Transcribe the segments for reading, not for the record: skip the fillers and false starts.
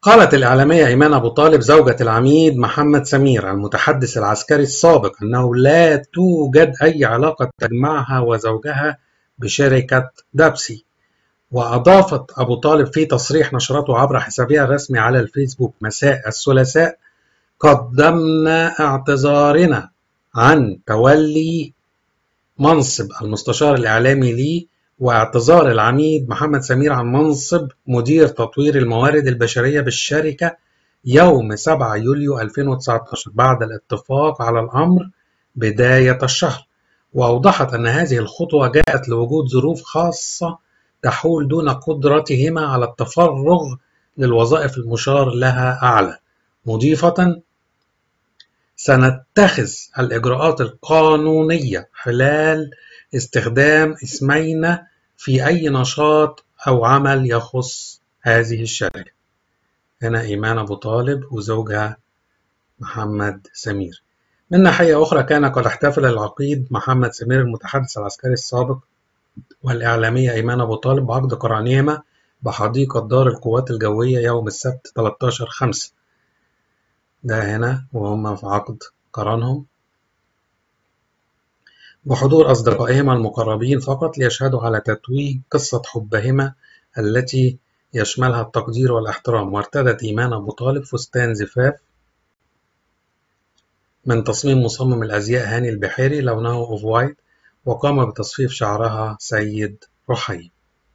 قالت الإعلامية إيمان أبو طالب زوجة العميد محمد سمير المتحدث العسكري السابق أنه لا توجد أي علاقة تجمعها وزوجها بشركة دابسي. وأضافت أبو طالب في تصريح نشرته عبر حسابها الرسمي على الفيسبوك مساء الثلاثاء: قدمنا اعتذارنا عن تولي منصب المستشار الإعلامي لي، واعتذار العميد محمد سمير عن منصب مدير تطوير الموارد البشرية بالشركة يوم 7 يوليو 2019 بعد الاتفاق على الأمر بداية الشهر. وأوضحت أن هذه الخطوة جاءت لوجود ظروف خاصة تحول دون قدرتهما على التفرغ للوظائف المشار لها أعلى، مضيفة: سنتخذ الإجراءات القانونية خلال استخدام اسمينا في أي نشاط أو عمل يخص هذه الشركة. هنا إيمان أبو طالب وزوجها محمد سمير. من ناحية أخرى، كان قد احتفل العقيد محمد سمير المتحدث العسكري السابق والإعلامية إيمان أبو طالب بعقد قرانهما بحديقة دار القوات الجوية يوم السبت 13/5. ده هنا وهم في عقد قرانهم بحضور أصدقائهما المقربين فقط ليشهدوا على تتويج قصة حبهما التي يشملها التقدير والاحترام. وارتدت إيمان أبو طالب فستان زفاف من تصميم مصمم الأزياء هاني البحيري لونه أوف وايت، وقام بتصفيف شعرها سيد رحيم.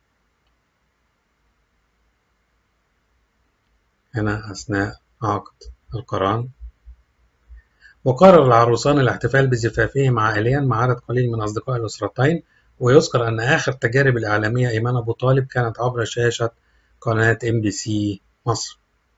هنا أثناء عقد القران. وقرر العروسان الاحتفال بزفافهما عائليا مع عدد قليل من أصدقاء الأسرتين. ويذكر أن آخر تجارب الإعلامية إيمان أبو طالب كانت عبر شاشة قناة MBC مصر.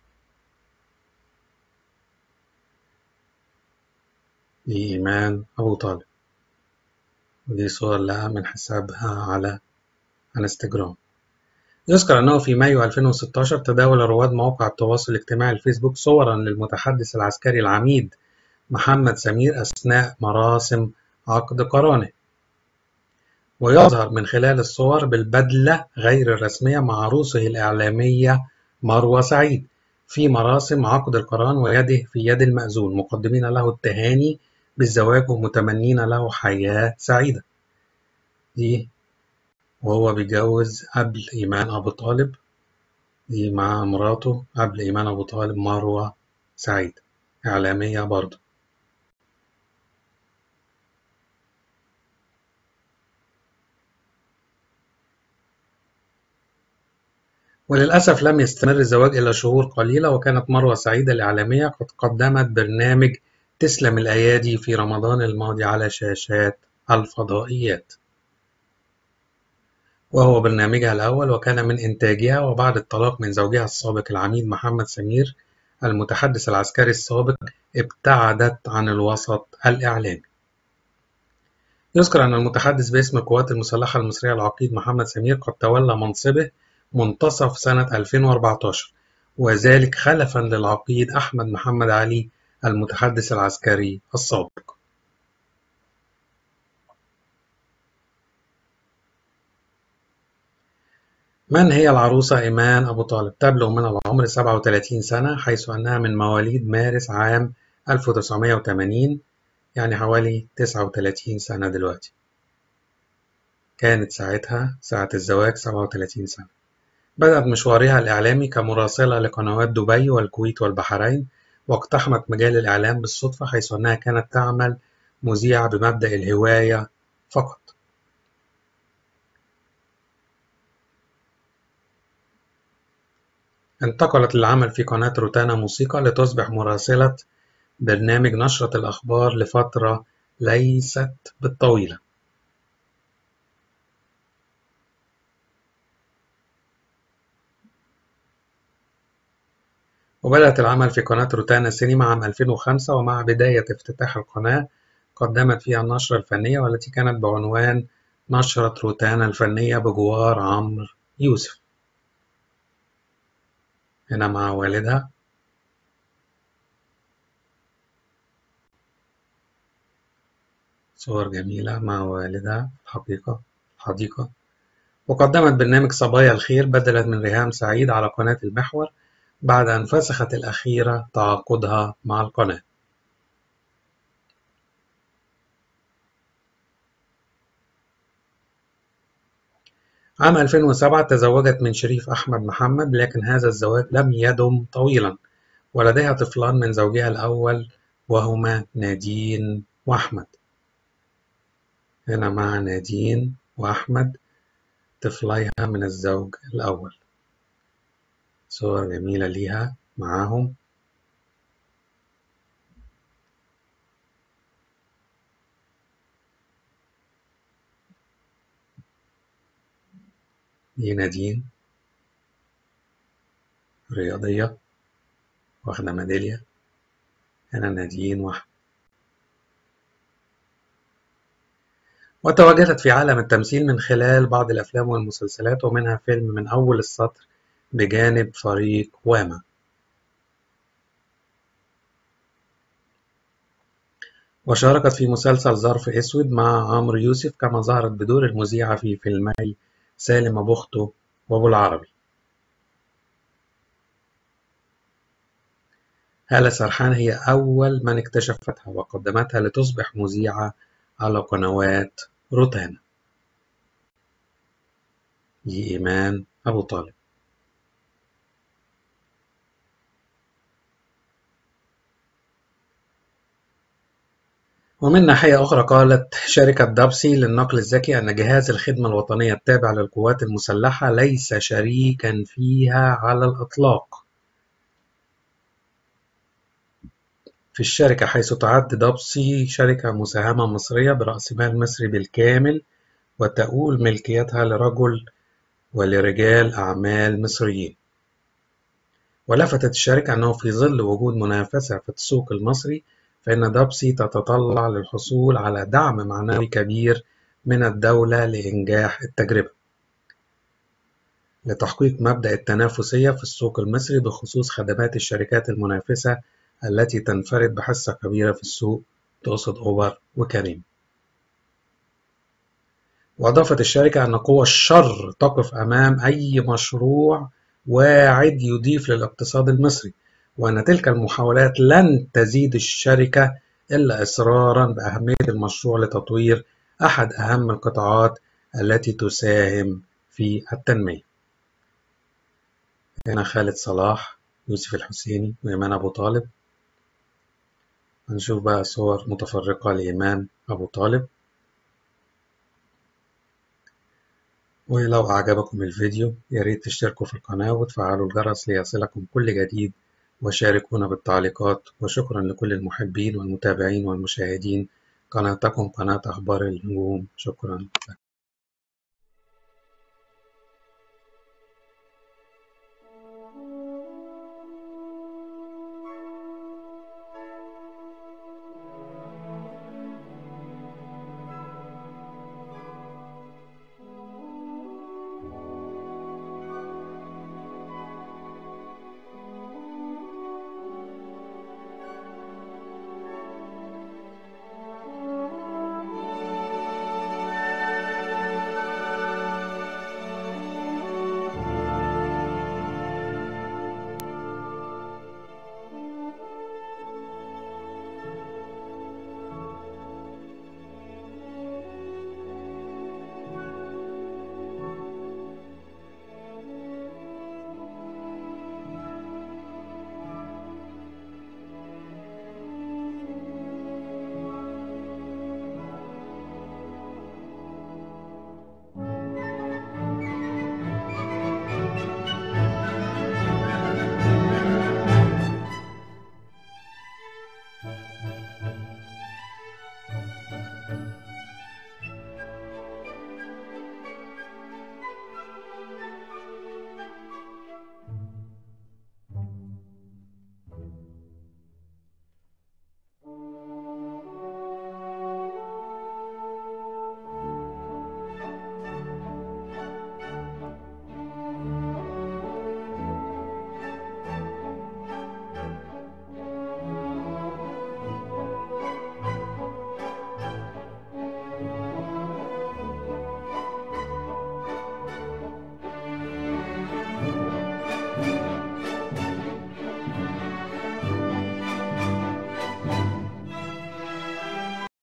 دي إيمان أبو طالب، ودي صور لها من حسابها على انستجرام. يذكر أنه في مايو 2016 تداول رواد مواقع التواصل الاجتماعي الفيسبوك صورا للمتحدث العسكري العميد محمد سمير أثناء مراسم عقد قرانه، ويظهر من خلال الصور بالبدلة غير الرسمية مع عروسه الإعلامية مروة سعيد في مراسم عقد القران، ويده في يد المأذون، مقدمين له التهاني بالزواج ومتمنين له حياة سعيدة. دي وهو بيتجوز قبل إيمان أبو طالب، دي مع مراته قبل إيمان أبو طالب مروة سعيد، إعلامية برضه. وللأسف لم يستمر الزواج إلا شهور قليلة، وكانت مروة سعيد الإعلامية قد قدمت برنامج تسلم الأيادي في رمضان الماضي على شاشات الفضائيات، وهو برنامجها الأول، وكان من إنتاجها. وبعد الطلاق من زوجها السابق العميد محمد سمير المتحدث العسكري السابق ابتعدت عن الوسط الإعلامي. يذكر أن المتحدث باسم القوات المسلحة المصرية العقيد محمد سمير قد تولى منصبه منتصف سنة 2014، وذلك خلفا للعقيد أحمد محمد علي المتحدث العسكري السابق. من هي العروسة إيمان أبو طالب؟ تبلغ من العمر 37 سنة، حيث أنها من مواليد مارس عام 1980، يعني حوالي 39 سنة دلوقتي. كانت ساعتها ساعة الزواج 37 سنة. بدأت مشوارها الإعلامي كمراسلة لقنوات دبي والكويت والبحرين، واقتحمت مجال الإعلام بالصدفة، حيث أنها كانت تعمل مذيعة بمبدأ الهواية فقط. انتقلت للعمل في قناة روتانا موسيقى لتصبح مراسلة برنامج نشرة الأخبار لفترة ليست بالطويلة. وبدأت العمل في قناة روتانا سينما عام 2005، ومع بداية افتتاح القناة قدمت فيها النشرة الفنية، والتي كانت بعنوان نشرة روتانا الفنية بجوار عمرو يوسف. هنا مع والدها. صور جميلة مع والدها في الحديقة. وقدمت برنامج صبايا الخير بدلا من ريهام سعيد على قناة المحور، بعد أن فسخت الأخيرة تعاقدها مع القناة. عام 2007 تزوجت من شريف أحمد محمد، لكن هذا الزواج لم يدم طويلا، ولديها طفلان من زوجها الأول وهما نادين وأحمد. هنا مع نادين وأحمد طفليها من الزوج الأول، صور جميلة ليها معاهم. دي نادين رياضية واخدة ميدالية. هنا نادين وأحمد. وتواجدت في عالم التمثيل من خلال بعض الأفلام والمسلسلات، ومنها فيلم من أول السطر بجانب فريق واما. وشاركت في مسلسل ظرف أسود مع عمرو يوسف، كما ظهرت بدور المذيعة في فيلمي سالم أبو أخته وأبو العربي. هالة سرحان هي أول من اكتشفتها وقدمتها لتصبح مذيعة على قنوات روتانا. دي إيمان أبو طالب. ومن ناحية أخرى قالت شركة دابسي للنقل الذكي أن جهاز الخدمة الوطنية التابع للقوات المسلحة ليس شريكا فيها على الإطلاق في الشركة، حيث تعد دابسي شركة مساهمة مصرية برأس مال مصري بالكامل، وتؤول ملكيتها لرجل ولرجال أعمال مصريين. ولفتت الشركة أنه في ظل وجود منافسة في السوق المصري، فإن دابسي تتطلع للحصول على دعم معنوي كبير من الدولة لإنجاح التجربة، لتحقيق مبدأ التنافسية في السوق المصري بخصوص خدمات الشركات المنافسة التي تنفرد بحصة كبيرة في السوق، تقصد أوبر وكريم. وأضافت الشركة أن قوى الشر تقف أمام أي مشروع واعد يضيف للاقتصاد المصري، وأن تلك المحاولات لن تزيد الشركة إلا إصرارا بأهمية المشروع لتطوير أحد أهم القطاعات التي تساهم في التنمية. هنا خالد صلاح، يوسف الحسيني، وإيمان أبو طالب. هنشوف بقى صور متفرقة لإيمان أبو طالب. ولو أعجبكم الفيديو ياريت تشتركوا في القناة وتفعلوا الجرس ليصلكم كل جديد، وشاركونا بالتعليقات. وشكرا لكل المحبين والمتابعين والمشاهدين. قناتكم قناة أخبار النجوم. شكرا.